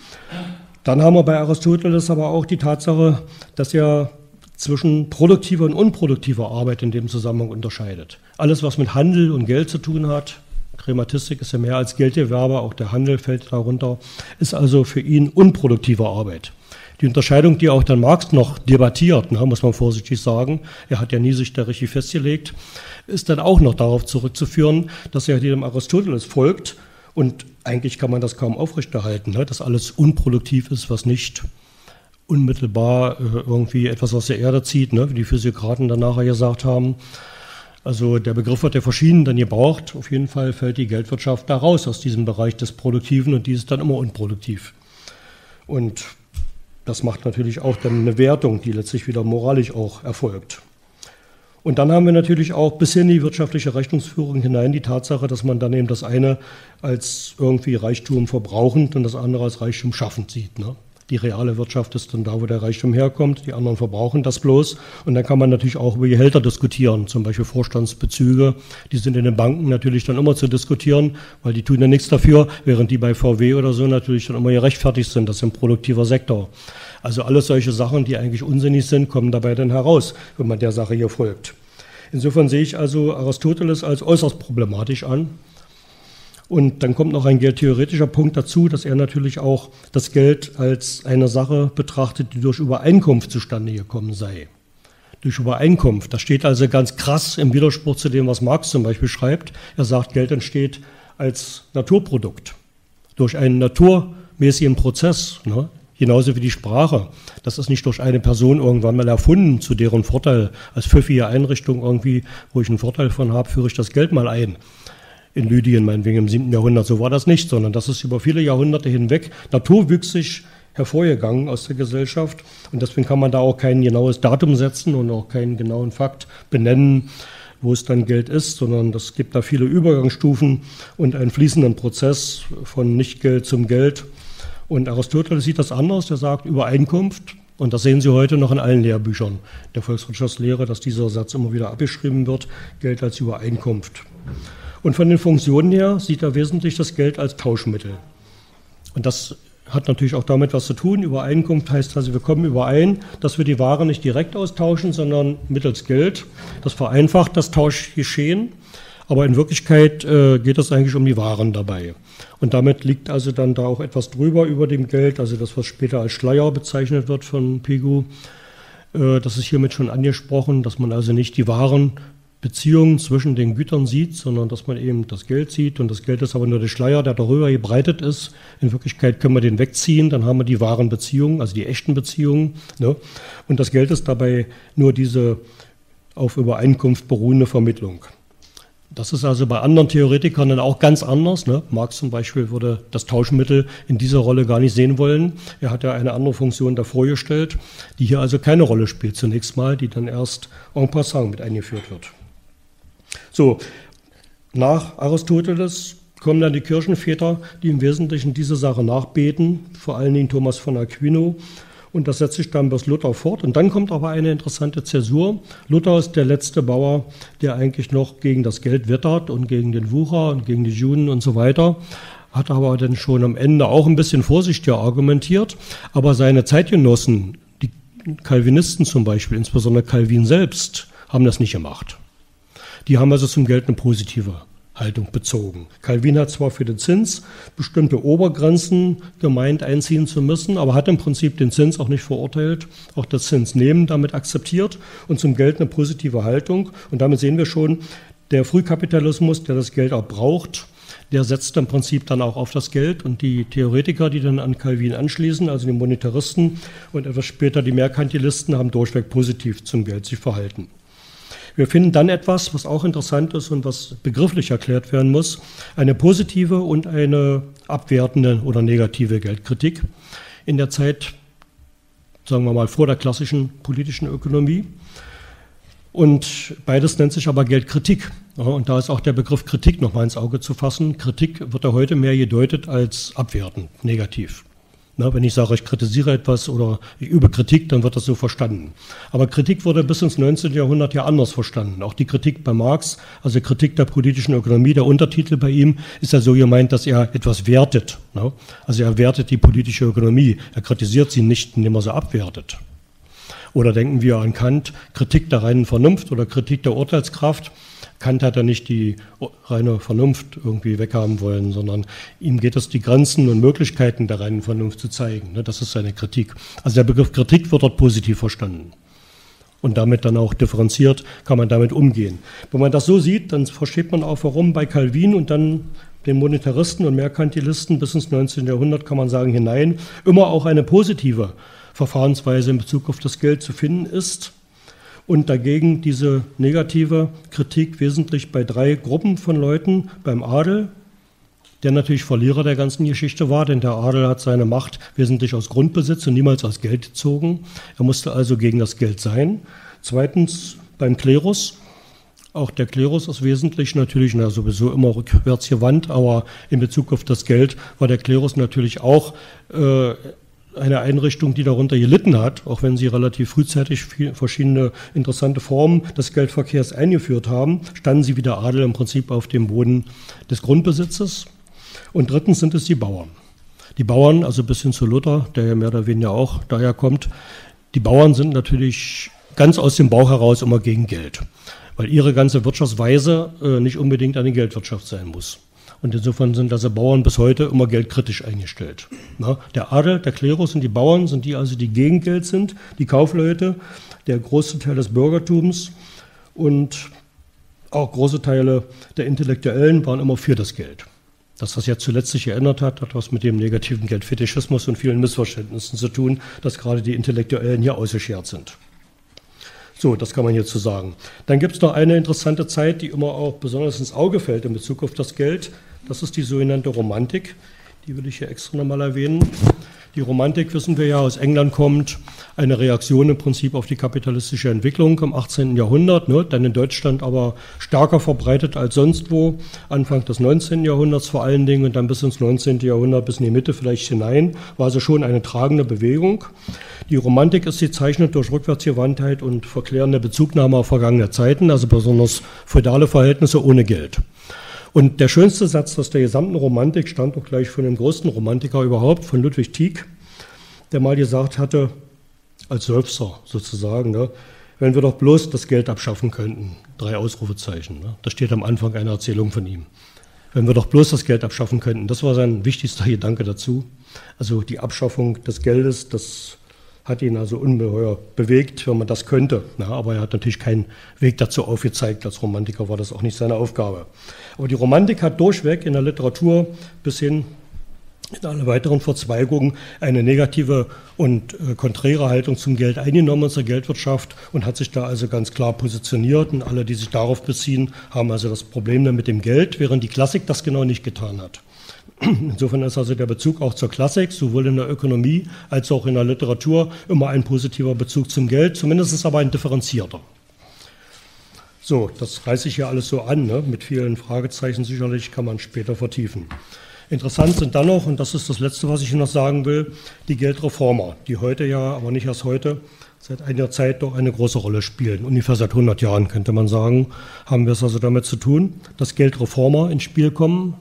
Dann haben wir bei Aristoteles aber auch die Tatsache, dass er zwischen produktiver und unproduktiver Arbeit in dem Zusammenhang unterscheidet. Alles, was mit Handel und Geld zu tun hat, Krematistik ist ja mehr als Geldgewerbe, auch der Handel fällt darunter, ist also für ihn unproduktive Arbeit. Die Unterscheidung, die auch dann Marx noch debattiert, ne, muss man vorsichtig sagen, er hat ja nie sich da richtig festgelegt, ist dann auch noch darauf zurückzuführen, dass er dem Aristoteles folgt und eigentlich kann man das kaum aufrechterhalten, ne, dass alles unproduktiv ist, was nicht unmittelbar äh, irgendwie etwas aus der Erde zieht, ne, wie die Physiokraten dann nachher gesagt haben. Also der Begriff wird ja verschieden dann gebraucht. Auf jeden Fall fällt die Geldwirtschaft da raus aus diesem Bereich des Produktiven und die ist dann immer unproduktiv. Und das macht natürlich auch dann eine Wertung, die letztlich wieder moralisch auch erfolgt. Und dann haben wir natürlich auch bis in die wirtschaftliche Rechnungsführung hinein die Tatsache, dass man dann eben das eine als irgendwie Reichtum verbrauchend und das andere als Reichtum schaffend sieht. Ne? Die reale Wirtschaft ist dann da, wo der Reichtum herkommt, die anderen verbrauchen das bloß. Und dann kann man natürlich auch über Gehälter diskutieren, zum Beispiel Vorstandsbezüge. Die sind in den Banken natürlich dann immer zu diskutieren, weil die tun ja nichts dafür, während die bei V W oder so natürlich dann immer gerechtfertigt sind. Das ist ein produktiver Sektor. Also alles solche Sachen, die eigentlich unsinnig sind, kommen dabei dann heraus, wenn man der Sache hier folgt. Insofern sehe ich also Aristoteles als äußerst problematisch an. Und dann kommt noch ein geldtheoretischer Punkt dazu, dass er natürlich auch das Geld als eine Sache betrachtet, die durch Übereinkunft zustande gekommen sei. Durch Übereinkunft. Das steht also ganz krass im Widerspruch zu dem, was Marx zum Beispiel schreibt. Er sagt, Geld entsteht als Naturprodukt, durch einen naturmäßigen Prozess, ne? Genauso wie die Sprache. Das ist nicht durch eine Person irgendwann mal erfunden, zu deren Vorteil. Als pfiffige Einrichtung irgendwie, wo ich einen Vorteil von habe, führe ich das Geld mal ein. In Lydien, meinetwegen im siebten Jahrhundert, so war das nicht, sondern das ist über viele Jahrhunderte hinweg naturwüchsig hervorgegangen aus der Gesellschaft. Und deswegen kann man da auch kein genaues Datum setzen und auch keinen genauen Fakt benennen, wo es dann Geld ist, sondern es gibt da viele Übergangsstufen und einen fließenden Prozess von Nichtgeld zum Geld. Und Aristoteles sieht das anders, der sagt Übereinkunft, und das sehen Sie heute noch in allen Lehrbüchern der Volkswirtschaftslehre, dass dieser Satz immer wieder abgeschrieben wird, Geld als Übereinkunft. Und von den Funktionen her sieht er wesentlich das Geld als Tauschmittel. Und das hat natürlich auch damit was zu tun. Übereinkunft heißt also, wir kommen überein, dass wir die Ware nicht direkt austauschen, sondern mittels Geld. Das vereinfacht das Tauschgeschehen. Aber in Wirklichkeit äh, geht es eigentlich um die Waren dabei. Und damit liegt also dann da auch etwas drüber über dem Geld, also das, was später als Schleier bezeichnet wird von Pigou. Äh, das ist hiermit schon angesprochen, dass man also nicht die Warenbeziehungen zwischen den Gütern sieht, sondern dass man eben das Geld sieht. Und das Geld ist aber nur der Schleier, der darüber gebreitet ist. In Wirklichkeit können wir den wegziehen, dann haben wir die wahren Beziehungen, also die echten Beziehungen. Ne? Und das Geld ist dabei nur diese auf Übereinkunft beruhende Vermittlung. Das ist also bei anderen Theoretikern dann auch ganz anders. Ne? Marx zum Beispiel würde das Tauschmittel in dieser Rolle gar nicht sehen wollen. Er hat ja eine andere Funktion davor gestellt, die hier also keine Rolle spielt zunächst mal, die dann erst en passant mit eingeführt wird. So, nach Aristoteles kommen dann die Kirchenväter, die im Wesentlichen diese Sache nachbeten, vor allen Dingen Thomas von Aquino. Und das setzt sich dann bis Luther fort. Und dann kommt aber eine interessante Zäsur. Luther ist der letzte Bauer, der eigentlich noch gegen das Geld wettert und gegen den Wucher und gegen die Juden und so weiter. Hat aber dann schon am Ende auch ein bisschen vorsichtiger argumentiert. Aber seine Zeitgenossen, die Calvinisten zum Beispiel, insbesondere Calvin selbst, haben das nicht gemacht. Die haben also zum Geld eine positive Haltung bezogen. Calvin hat zwar für den Zins bestimmte Obergrenzen gemeint, einziehen zu müssen, aber hat im Prinzip den Zins auch nicht verurteilt, auch das Zinsnehmen damit akzeptiert und zum Geld eine positive Haltung. Und damit sehen wir schon, der Frühkapitalismus, der das Geld auch braucht, der setzt im Prinzip dann auch auf das Geld. Und die Theoretiker, die dann an Calvin anschließen, also die Monetaristen und etwas später die Merkantilisten, haben durchweg positiv zum Geld sich verhalten. Wir finden dann etwas, was auch interessant ist und was begrifflich erklärt werden muss, eine positive und eine abwertende oder negative Geldkritik in der Zeit, sagen wir mal, vor der klassischen politischen Ökonomie. Und beides nennt sich aber Geldkritik. Ja, und da ist auch der Begriff Kritik nochmal ins Auge zu fassen. Kritik wird ja heute mehr gedeutet als abwertend, negativ. Na, wenn ich sage, ich kritisiere etwas oder ich übe Kritik, dann wird das so verstanden. Aber Kritik wurde bis ins neunzehnten Jahrhundert ja anders verstanden. Auch die Kritik bei Marx, also Kritik der politischen Ökonomie, der Untertitel bei ihm ist ja so gemeint, dass er etwas wertet. Na? Also er wertet die politische Ökonomie. Er kritisiert sie nicht, indem er sie abwertet. Oder denken wir an Kant, Kritik der reinen Vernunft oder Kritik der Urteilskraft. Kant hat ja nicht die reine Vernunft irgendwie weghaben wollen, sondern ihm geht es, die Grenzen und Möglichkeiten der reinen Vernunft zu zeigen. Das ist seine Kritik. Also der Begriff Kritik wird dort positiv verstanden. Und damit dann auch differenziert kann man damit umgehen. Wenn man das so sieht, dann versteht man auch, warum bei Calvin und dann den Monetaristen und Merkantilisten bis ins neunzehnten Jahrhundert, kann man sagen, hinein, immer auch eine positive Verfahrensweise in Bezug auf das Geld zu finden ist. Und dagegen diese negative Kritik wesentlich bei drei Gruppen von Leuten, beim Adel, der natürlich Verlierer der ganzen Geschichte war, denn der Adel hat seine Macht wesentlich aus Grundbesitz und niemals aus Geld gezogen. Er musste also gegen das Geld sein. Zweitens beim Klerus. Auch der Klerus ist wesentlich natürlich, na, sowieso immer rückwärts gewandt, aber in Bezug auf das Geld war der Klerus natürlich auch äh, eine Einrichtung, die darunter gelitten hat, auch wenn sie relativ frühzeitig viel, verschiedene interessante Formen des Geldverkehrs eingeführt haben, standen sie wie der Adel im Prinzip auf dem Boden des Grundbesitzes. Und drittens sind es die Bauern. Die Bauern, also bis hin zu Luther, der ja mehr oder weniger auch daher kommt, die Bauern sind natürlich ganz aus dem Bauch heraus immer gegen Geld, weil ihre ganze Wirtschaftsweise äh, nicht unbedingt eine Geldwirtschaft sein muss. Und insofern sind also Bauern bis heute immer geldkritisch eingestellt. Na, der Adel, der Klerus und die Bauern sind die, also die gegen Geld sind, die Kaufleute, der große Teil des Bürgertums und auch große Teile der Intellektuellen waren immer für das Geld. Dass das jetzt zuletzt sich geändert hat, hat was mit dem negativen Geldfetischismus und vielen Missverständnissen zu tun, dass gerade die Intellektuellen hier ausgeschert sind. So, das kann man hierzu sagen. Dann gibt es noch eine interessante Zeit, die immer auch besonders ins Auge fällt in Bezug auf das Geld. Das ist die sogenannte Romantik. Die will ich hier extra nochmal erwähnen. Die Romantik, wissen wir ja, aus England kommt, eine Reaktion im Prinzip auf die kapitalistische Entwicklung im achtzehnten Jahrhundert, ne, dann in Deutschland aber stärker verbreitet als sonst wo, Anfang des neunzehnten Jahrhunderts vor allen Dingen und dann bis ins neunzehnten Jahrhundert, bis in die Mitte vielleicht hinein, war also schon eine tragende Bewegung. Die Romantik ist gezeichnet durch Rückwärtsgewandtheit und verklärende Bezugnahme auf vergangene Zeiten, also besonders feudale Verhältnisse ohne Geld. Und der schönste Satz aus der gesamten Romantik stammt auch gleich von dem größten Romantiker überhaupt, von Ludwig Tieck, der mal gesagt hatte, als Seufzer sozusagen, ne, wenn wir doch bloß das Geld abschaffen könnten, drei Ausrufezeichen, ne, das steht am Anfang einer Erzählung von ihm. Wenn wir doch bloß das Geld abschaffen könnten, das war sein wichtigster Gedanke dazu. Also die Abschaffung des Geldes, das hat ihn also ungeheuer bewegt, wenn man das könnte. Ja, aber er hat natürlich keinen Weg dazu aufgezeigt. Als Romantiker war das auch nicht seine Aufgabe. Aber die Romantik hat durchweg in der Literatur bis hin in alle weiteren Verzweigungen eine negative und äh, konträre Haltung zum Geld eingenommen, zur Geldwirtschaft, und hat sich da also ganz klar positioniert. Und alle, die sich darauf beziehen, haben also das Problem dann mit dem Geld, während die Klassik das genau nicht getan hat. Insofern ist also der Bezug auch zur Klassik, sowohl in der Ökonomie als auch in der Literatur, immer ein positiver Bezug zum Geld, zumindest ist aber ein differenzierter. So, das reiße ich hier alles so an, ne? Mit vielen Fragezeichen sicherlich, kann man später vertiefen. Interessant sind dann noch, und das ist das Letzte, was ich hier noch sagen will, die Geldreformer, die heute ja, aber nicht erst heute, seit einiger Zeit doch eine große Rolle spielen. Ungefähr seit hundert Jahren, könnte man sagen, haben wir es also damit zu tun, dass Geldreformer ins Spiel kommen.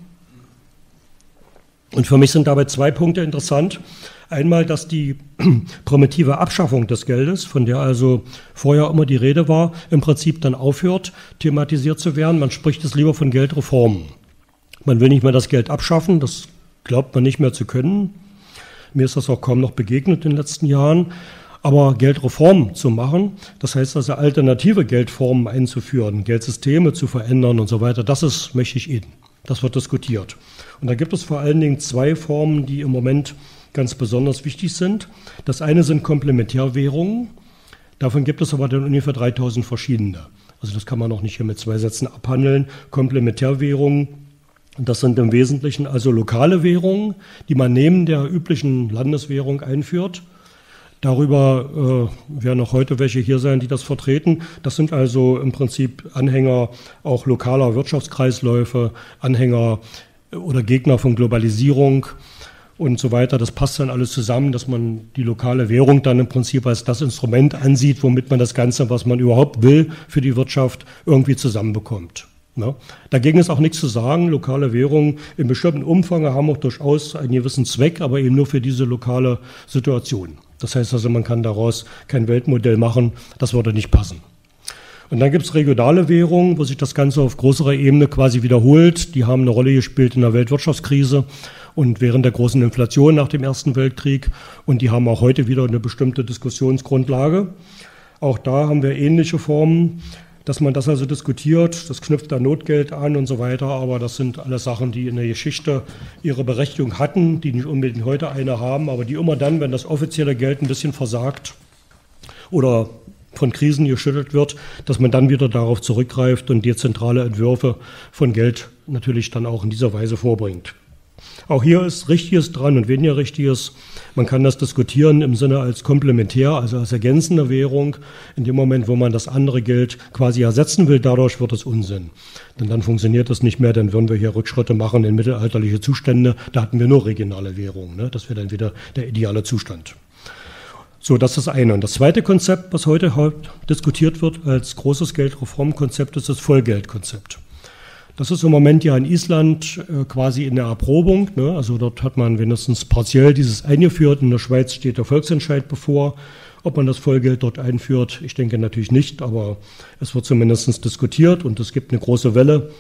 Und für mich sind dabei zwei Punkte interessant. Einmal, dass die primitive Abschaffung des Geldes, von der also vorher immer die Rede war, im Prinzip dann aufhört, thematisiert zu werden. Man spricht es lieber von Geldreformen. Man will nicht mehr das Geld abschaffen, das glaubt man nicht mehr zu können. Mir ist das auch kaum noch begegnet in den letzten Jahren. Aber Geldreformen zu machen, das heißt also alternative Geldformen einzuführen, Geldsysteme zu verändern und so weiter, das ist mächtig in. Das wird diskutiert. Und da gibt es vor allen Dingen zwei Formen, die im Moment ganz besonders wichtig sind. Das eine sind Komplementärwährungen. Davon gibt es aber dann ungefähr dreitausend verschiedene. Also das kann man auch nicht hier mit zwei Sätzen abhandeln. Komplementärwährungen, das sind im Wesentlichen also lokale Währungen, die man neben der üblichen Landeswährung einführt. Darüber äh, werden auch heute welche hier sein, die das vertreten. Das sind also im Prinzip Anhänger auch lokaler Wirtschaftskreisläufe, Anhänger oder Gegner von Globalisierung und so weiter. Das passt dann alles zusammen, dass man die lokale Währung dann im Prinzip als das Instrument ansieht, womit man das Ganze, was man überhaupt will, für die Wirtschaft irgendwie zusammenbekommt. Ja. Dagegen ist auch nichts zu sagen. Lokale Währungen in bestimmten Umfang haben auch durchaus einen gewissen Zweck, aber eben nur für diese lokale Situation. Das heißt also, man kann daraus kein Weltmodell machen, das würde nicht passen. Und dann gibt es regionale Währungen, wo sich das Ganze auf größerer Ebene quasi wiederholt. Die haben eine Rolle gespielt in der Weltwirtschaftskrise und während der großen Inflation nach dem Ersten Weltkrieg. Und die haben auch heute wieder eine bestimmte Diskussionsgrundlage. Auch da haben wir ähnliche Formen, dass man das also diskutiert. Das knüpft an Notgeld an und so weiter. Aber das sind alles Sachen, die in der Geschichte ihre Berechtigung hatten, die nicht unbedingt heute eine haben, aber die immer dann, wenn das offizielle Geld ein bisschen versagt oder von Krisen geschüttelt wird, dass man dann wieder darauf zurückgreift und dezentrale Entwürfe von Geld natürlich dann auch in dieser Weise vorbringt. Auch hier ist Richtiges dran und weniger Richtiges. Man kann das diskutieren im Sinne als komplementär, also als ergänzende Währung. In dem Moment, wo man das andere Geld quasi ersetzen will, dadurch wird es Unsinn. Denn dann funktioniert das nicht mehr, dann würden wir hier Rückschritte machen in mittelalterliche Zustände. Da hatten wir nur regionale Währungen, ne? Das wäre dann wieder der ideale Zustand. So, das ist das eine. Und das zweite Konzept, was heute diskutiert wird als großes Geldreformkonzept, ist das Vollgeldkonzept. Das ist im Moment ja in Island äh, quasi in der Erprobung, ne? Also dort hat man wenigstens partiell dieses eingeführt. In der Schweiz steht der Volksentscheid bevor, ob man das Vollgeld dort einführt. Ich denke natürlich nicht, aber es wird zumindest diskutiert und es gibt eine große Welle.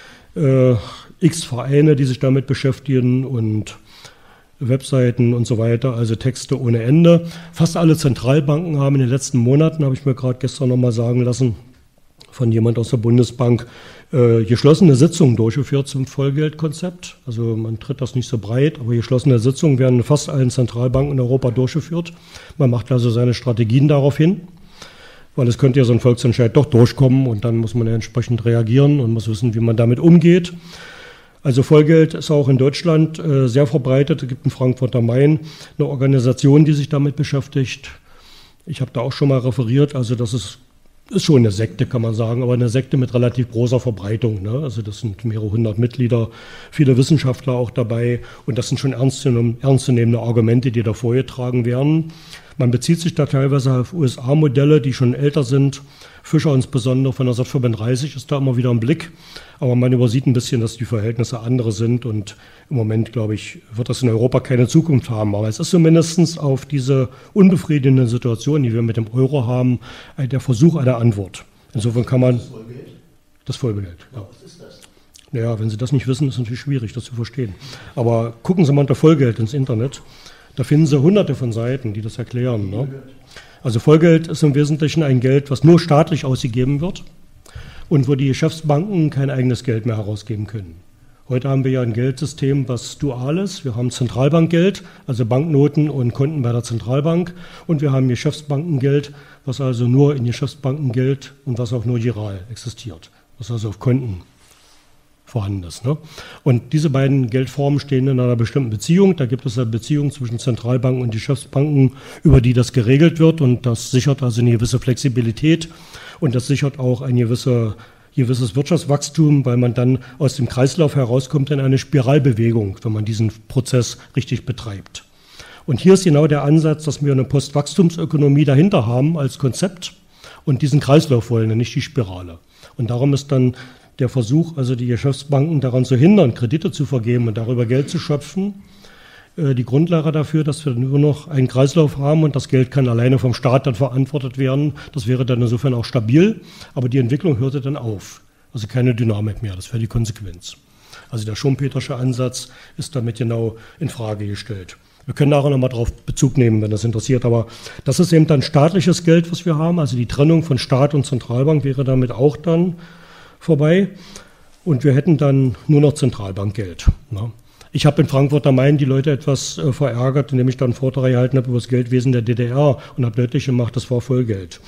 Äh, X Vereine, die sich damit beschäftigen und Webseiten und so weiter, also Texte ohne Ende. Fast alle Zentralbanken haben in den letzten Monaten, habe ich mir gerade gestern nochmal sagen lassen, von jemand aus der Bundesbank, äh, geschlossene Sitzungen durchgeführt zum Vollgeldkonzept. Also man tritt das nicht so breit, aber geschlossene Sitzungen werden in fast allen Zentralbanken in Europa durchgeführt. Man macht also seine Strategien darauf hin, weil es könnte ja so ein Volksentscheid doch durchkommen und dann muss man ja entsprechend reagieren und muss wissen, wie man damit umgeht. Also Vollgeld ist auch in Deutschland äh, sehr verbreitet. Es gibt in Frankfurt am Main eine Organisation, die sich damit beschäftigt. Ich habe da auch schon mal referiert, also das ist Ist schon eine Sekte, kann man sagen, aber eine Sekte mit relativ großer Verbreitung, ne? Also das sind mehrere hundert Mitglieder, viele Wissenschaftler auch dabei und das sind schon ernstzunehmende Argumente, die da vorgetragen werden. Man bezieht sich da teilweise auf U S A-Modelle, die schon älter sind. Fischer insbesondere von neunzehnhundertfünfunddreißig ist da immer wieder im Blick, aber man übersieht ein bisschen, dass die Verhältnisse andere sind und im Moment, glaube ich, wird das in Europa keine Zukunft haben. Aber es ist zumindest auf diese unbefriedigende Situation, die wir mit dem Euro haben, der Versuch einer Antwort. Insofern kann man... Das Vollgeld? Das Vollgeld, ja. Was ist das? Naja, wenn Sie das nicht wissen, ist es natürlich schwierig, das zu verstehen. Aber gucken Sie mal unter Vollgeld ins Internet. Da finden Sie hunderte von Seiten, die das erklären. Ne? Also Vollgeld ist im Wesentlichen ein Geld, was nur staatlich ausgegeben wird und wo die Geschäftsbanken kein eigenes Geld mehr herausgeben können. Heute haben wir ja ein Geldsystem, was dual ist. Wir haben Zentralbankgeld, also Banknoten und Konten bei der Zentralbank. Und wir haben Geschäftsbankengeld, was also nur in Geschäftsbanken gilt und was auch nur giral existiert, was also auf Konten vorhanden ist. Ne? Und diese beiden Geldformen stehen in einer bestimmten Beziehung. Da gibt es eine Beziehung zwischen Zentralbanken und Geschäftsbanken, über die das geregelt wird. Und das sichert also eine gewisse Flexibilität und das sichert auch ein gewisse, gewisses Wirtschaftswachstum, weil man dann aus dem Kreislauf herauskommt in eine Spiralbewegung, wenn man diesen Prozess richtig betreibt. Und hier ist genau der Ansatz, dass wir eine Postwachstumsökonomie dahinter haben als Konzept und diesen Kreislauf wollen, und nicht die Spirale. Und darum ist dann der Versuch, also die Geschäftsbanken daran zu hindern, Kredite zu vergeben und darüber Geld zu schöpfen, äh, die Grundlage dafür, dass wir nur noch einen Kreislauf haben und das Geld kann alleine vom Staat dann verantwortet werden. Das wäre dann insofern auch stabil, aber die Entwicklung hörte dann auf. Also keine Dynamik mehr, das wäre die Konsequenz. Also der schumpetersche Ansatz ist damit genau in Frage gestellt. Wir können da auch nochmal drauf Bezug nehmen, wenn das interessiert, aber das ist eben dann staatliches Geld, was wir haben. Also die Trennung von Staat und Zentralbank wäre damit auch dann vorbei und wir hätten dann nur noch Zentralbankgeld. Ne? Ich habe in Frankfurt am Main die Leute etwas äh, verärgert, indem ich dann einen Vortrag gehalten habe über das Geldwesen der D D R und habe deutlich gemacht, das war Vollgeld.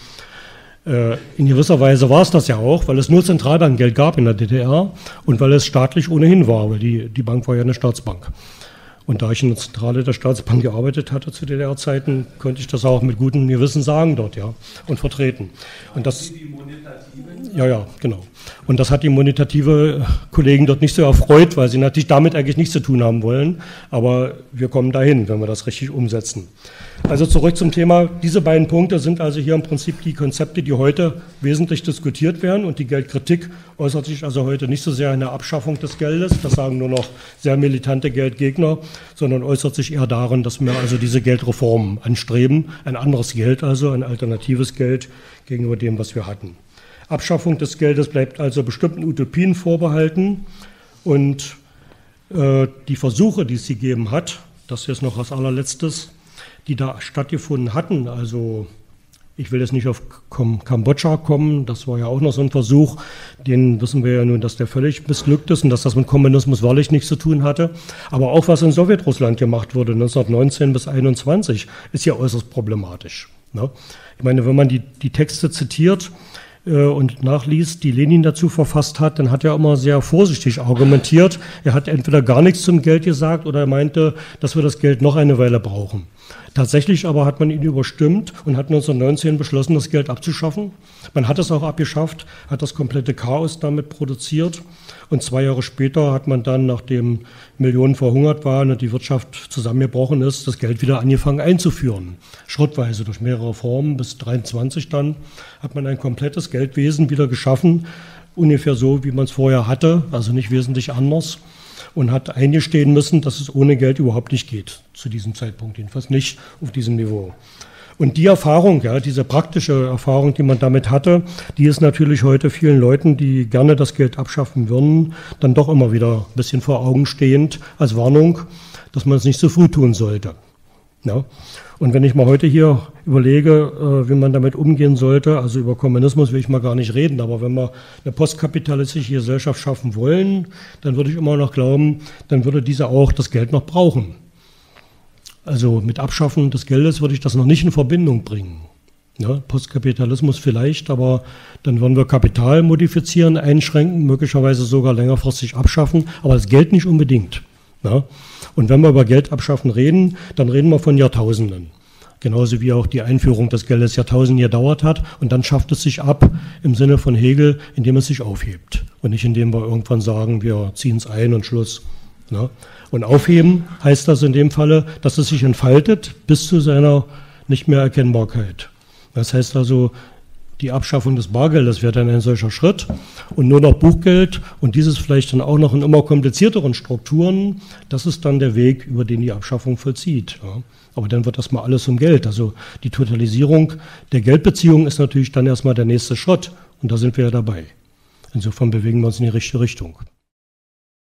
Äh, in gewisser Weise war es das ja auch, weil es nur Zentralbankgeld gab in der D D R und weil es staatlich ohnehin war, weil die, die Bank war ja eine Staatsbank. Und da ich in der Zentrale der Staatsbank gearbeitet hatte zu D D R-Zeiten, konnte ich das auch mit gutem Gewissen sagen dort, ja, und vertreten. Und das, ja, ja, genau. Und das hat die monetative Kollegen dort nicht so erfreut, weil sie natürlich damit eigentlich nichts zu tun haben wollen. Aber wir kommen dahin, wenn wir das richtig umsetzen. Also zurück zum Thema. Diese beiden Punkte sind also hier im Prinzip die Konzepte, die heute wesentlich diskutiert werden. Und die Geldkritik äußert sich also heute nicht so sehr in der Abschaffung des Geldes, das sagen nur noch sehr militante Geldgegner, sondern äußert sich eher darin, dass wir also diese Geldreformen anstreben. Ein anderes Geld also, ein alternatives Geld gegenüber dem, was wir hatten. Abschaffung des Geldes bleibt also bestimmten Utopien vorbehalten. Und äh, die Versuche, die es gegeben hat, das ist jetzt noch als allerletztes, die da stattgefunden hatten, also ich will jetzt nicht auf Kambodscha kommen, das war ja auch noch so ein Versuch, den wissen wir ja nun, dass der völlig missglückt ist und dass das mit Kommunismus wahrlich nichts zu tun hatte, aber auch was in Sowjetrussland gemacht wurde, neunzehnhundertneunzehn bis einundzwanzig, ist ja äußerst problematisch. Ne? Ich meine, wenn man die, die Texte zitiert, äh, und nachliest, die Lenin dazu verfasst hat, dann hat er immer sehr vorsichtig argumentiert. Er hat entweder gar nichts zum Geld gesagt oder er meinte, dass wir das Geld noch eine Weile brauchen. Tatsächlich aber hat man ihn überstimmt und hat neunzehnhundertneunzehn beschlossen, das Geld abzuschaffen. Man hat es auch abgeschafft, hat das komplette Chaos damit produziert. Und zwei Jahre später hat man dann, nachdem Millionen verhungert waren und die Wirtschaft zusammengebrochen ist, das Geld wieder angefangen einzuführen. Schrittweise durch mehrere Reformen bis dreiundzwanzig dann hat man ein komplettes Geldwesen wieder geschaffen, ungefähr so, wie man es vorher hatte, also nicht wesentlich anders. Und hat eingestehen müssen, dass es ohne Geld überhaupt nicht geht, zu diesem Zeitpunkt, jedenfalls nicht auf diesem Niveau. Und die Erfahrung, ja, diese praktische Erfahrung, die man damit hatte, die ist natürlich heute vielen Leuten, die gerne das Geld abschaffen würden, dann doch immer wieder ein bisschen vor Augen stehend als Warnung, dass man es nicht so früh tun sollte. Ja. Und wenn ich mal heute hier überlege, äh, wie man damit umgehen sollte, also über Kommunismus will ich mal gar nicht reden, aber wenn wir eine postkapitalistische Gesellschaft schaffen wollen, dann würde ich immer noch glauben, dann würde diese auch das Geld noch brauchen. Also mit Abschaffen des Geldes würde ich das noch nicht in Verbindung bringen. Ja, Postkapitalismus vielleicht, aber dann würden wir Kapital modifizieren, einschränken, möglicherweise sogar längerfristig abschaffen, aber das Geld nicht unbedingt. Ja. Und wenn wir über Geld abschaffen reden, dann reden wir von Jahrtausenden. Genauso wie auch die Einführung des Geldes Jahrtausende gedauert hat. Und dann schafft es sich ab im Sinne von Hegel, indem es sich aufhebt. Und nicht indem wir irgendwann sagen, wir ziehen es ein und Schluss. Ja. Und aufheben heißt das in dem Falle, dass es sich entfaltet bis zu seiner Nichtmehrerkennbarkeit. Das heißt also, die Abschaffung des Bargeldes wäre dann ein solcher Schritt und nur noch Buchgeld und dieses vielleicht dann auch noch in immer komplizierteren Strukturen, das ist dann der Weg, über den die Abschaffung vollzieht. Ja. Aber dann wird erstmal alles um Geld. Also die Totalisierung der Geldbeziehungen ist natürlich dann erstmal der nächste Schritt und da sind wir ja dabei. Insofern bewegen wir uns in die richtige Richtung.